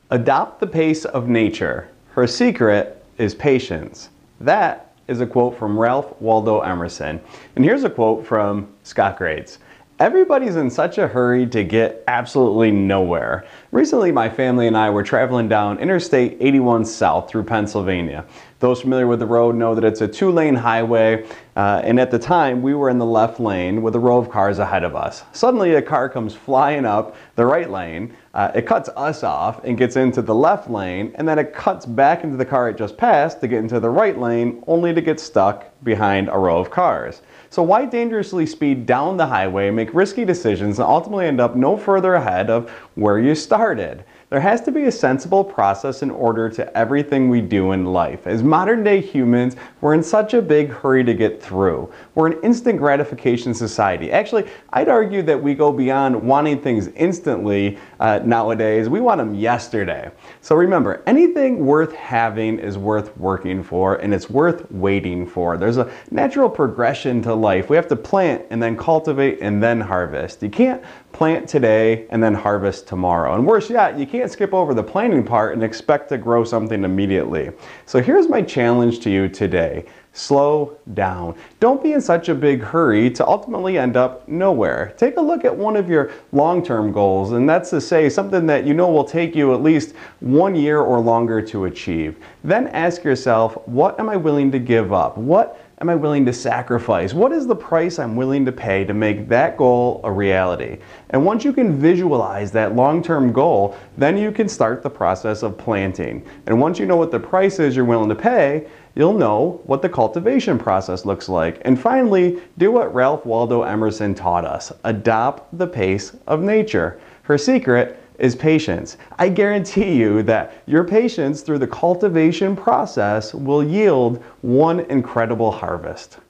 Adopt the pace of nature. Her secret is patience. That is a quote from Ralph Waldo Emerson. And here's a quote from Scott Grates. Everybody's in such a hurry to get absolutely nowhere. Recently, my family and I were traveling down Interstate 81 South through Pennsylvania. Those familiar with the road know that it's a two-lane highway, and at the time we were in the left lane with a row of cars ahead of us. Suddenly a car comes flying up the right lane, it cuts us off and gets into the left lane, and then it cuts back into the car it just passed to get into the right lane, only to get stuck behind a row of cars. So why dangerously speed down the highway, make risky decisions, and ultimately end up no further ahead of where you started? There has to be a sensible process and order to everything we do in life. As modern day humans, we're in such a big hurry to get through. We're an instant gratification society. Actually, I'd argue that we go beyond wanting things instantly nowadays. We want them yesterday. So remember, anything worth having is worth working for, and it's worth waiting for. There's a natural progression to life. We have to plant and then cultivate and then harvest. You can't plant today and then harvest tomorrow. And worse yet, you can't skip over the planting part and expect to grow something immediately. So here's my challenge to you today. Slow down. Don't be in such a big hurry to ultimately end up nowhere. Take a look at one of your long-term goals, and that's to say something that you know will take you at least 1 year or longer to achieve. Then ask yourself, what am I willing to give up? What am I willing to sacrifice? What is the price I'm willing to pay to make that goal a reality? And once you can visualize that long-term goal, then you can start the process of planting. And once you know what the price is you're willing to pay, you'll know what the cultivation process looks like. And finally, do what Ralph Waldo Emerson taught us. Adopt the pace of nature. Her secret is patience. I guarantee you that your patience through the cultivation process will yield one incredible harvest.